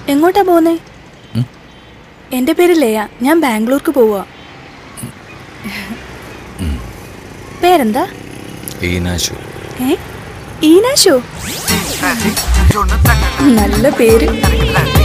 എങ്ങോട്ടാ പോന്നേ? എന്റെ പേര് ലയ. ഞാൻ ബാംഗ്ലൂർക്ക് പോവാ. പേരെന്താ? ഈനാശു. ഈനാശു? നല്ല പേര്.